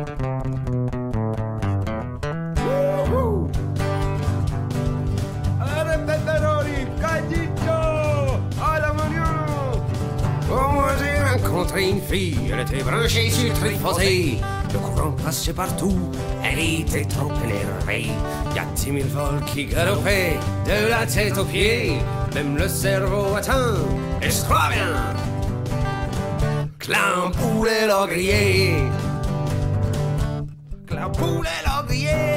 Une fille, elle était branchée sur Triphasé. Le courant passait partout, elle était trop énervée. Y a 10 000 volts qui galopaient de la tête aux pieds. Même le cerveau atteint, et je crois bien. Clan poulet l'a grillé. Clan poulet l'a grillé.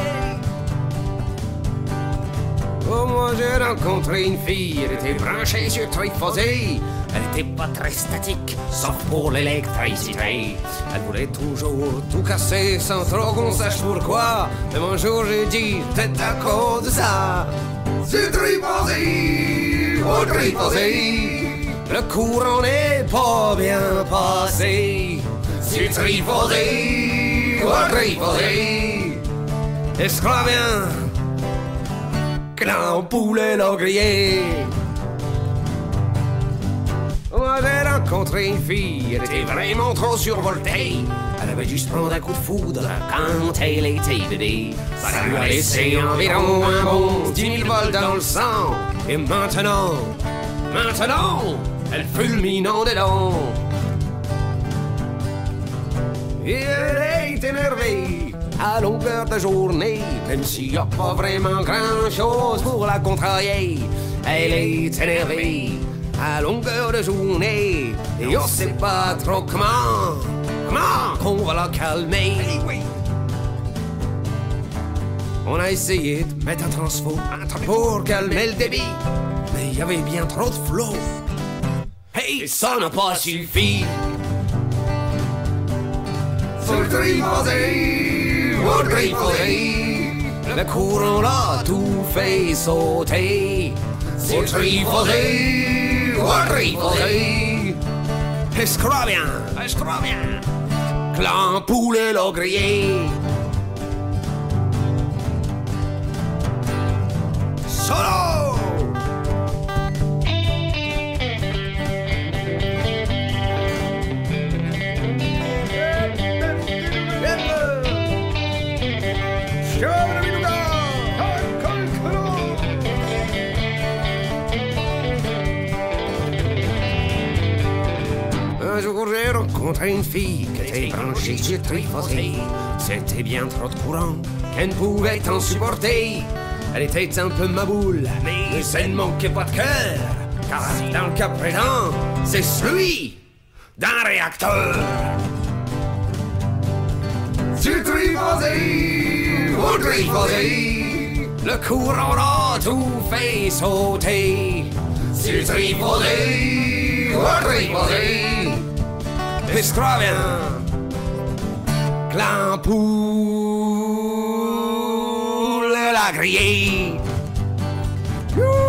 Oh, moi j'ai rencontré une fille, elle était branchée sur Triphasé. Elle était pas très statique, sauf pour l'électricité. Elle voulait toujours tout casser sans trop qu'on sache pourquoi. Mais un jour j'ai dit, peut-être à cause de ça. C'est Triphasé, oh Triphasé. Le courant n'est pas bien passé. C'est Triphasé, oh Triphasé. Et je crois bien que l'ampoule l'a grillé. Moi j'ai rencontré une fille, elle était vraiment trop survoltée. Elle avait dû se prendre un coup de foudre quand elle était bébé. Ça lui a laissé environ un bon 10 000 volts dans le sang. Et maintenant, elle fulmine en dedans. Et elle est énervée à longueur de journée, même s'il n'y a pas vraiment grand chose pour la contrarier. Elle est énervée à longueur de journée, et on sait pas trop comment qu'on va la calmer. On a essayé de mettre un transfo pour calmer le débit, mais il y avait bien trop de flow. Hey, ça n'a pas suffi. Sur Triphasé, oh Triphasé, le courant l'a tout fait sauter. Sur Triphasé, oh Triphasé, et je crois bien que l'ampoule l'a grillé. Solo! Un jour j'ai rencontré une fille qui était branchée sur Triphasé. C'était bien trop de courant qu'elle ne pouvait en supporter. Elle était un peu ma boule, mais ça ne manquait pas de cœur. Car dans le cas présent, c'est celui d'un réacteur. Sur Triphasé, oh Triphasé, le courant a tout fait sauter. Sur Triphasé, oh Triphasé, et je crois bien que l'ampoule l'a grillé.